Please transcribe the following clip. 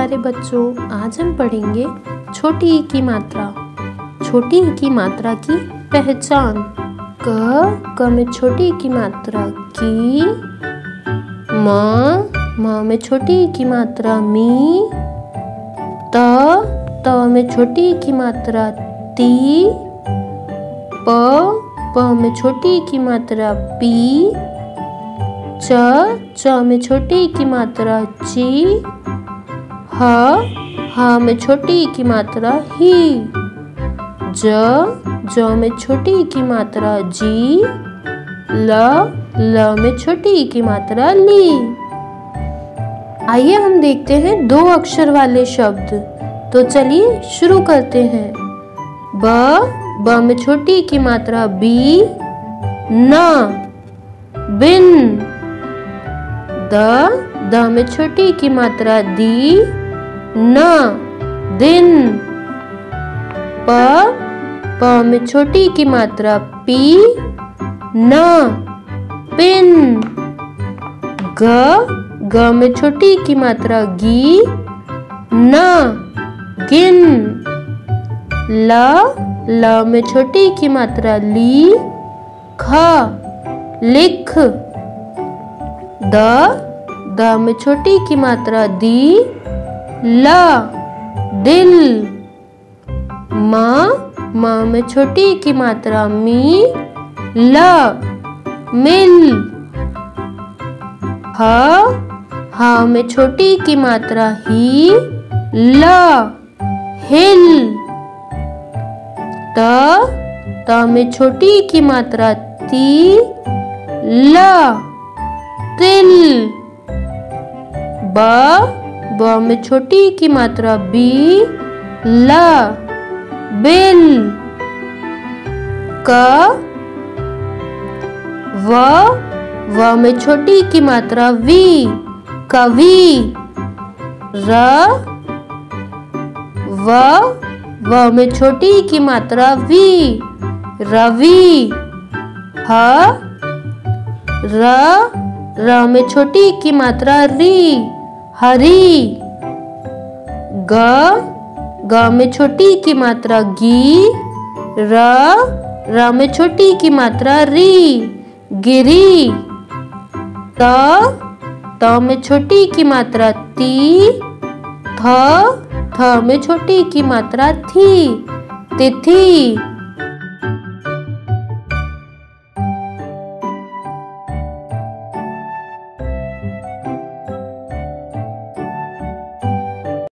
प्यारे बच्चों, आज हम पढ़ेंगे छोटी ई की मात्रा। छोटी ई की मात्रा की पहचान। क में छोटी ई की मात्रा की। म में छोटी ई की मात्रा मी। त में छोटी ई की मात्रा ती। प में छोटी ई की मात्रा पी। च में छोटी ई की मात्रा ची। ह में छोटी ई की मात्रा ही। ज में छोटी ई की मात्रा जी। ल में छोटी ई की मात्रा ली। आइए हम देखते हैं दो अक्षर वाले शब्द। तो चलिए शुरू करते हैं। ब में छोटी ई की मात्रा बी। न बिन। द में छोटी ई की मात्रा दी। न दिन। प में छोटी ई की मात्रा पी। न पिन। ग में छोटी ई की मात्रा गी। न गिन। ल में छोटी ई की मात्रा ली। ख लिख। द में छोटी ई की मात्रा दी। ल दिल। म में छोटी ई की मात्रा मी। ल मिल। ह में छोटी ई की मात्रा ही। ल हिल। त में छोटी ई की मात्रा ती। ल तिल। ब में छोटी ई की मात्रा बी। ल बिल। व में छोटी ई की मात्रा वी। कवि। व में छोटी ई की मात्रा वी। रवि। र में छोटी ई की मात्रा री। हरी। ग में छोटी ई की मात्रा गी। र में छोटी ई की मात्रा री। गिरी। त में छोटी ई की मात्रा ती। थ में छोटी ई की मात्रा थी। तिथि।